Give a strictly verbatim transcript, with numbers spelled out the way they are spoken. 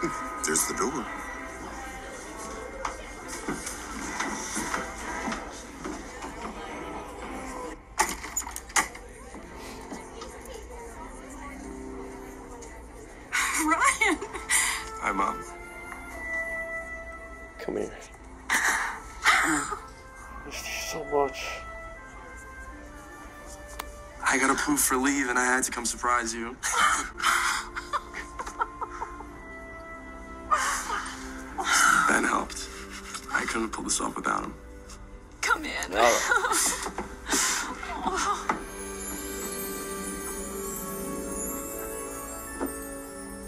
There's the door. Ryan! Hi, Mom. Come here. I missed you so much. I got approved for leave, and I had to come surprise you. Ben helped. I couldn't pull this off without him. Come in. No.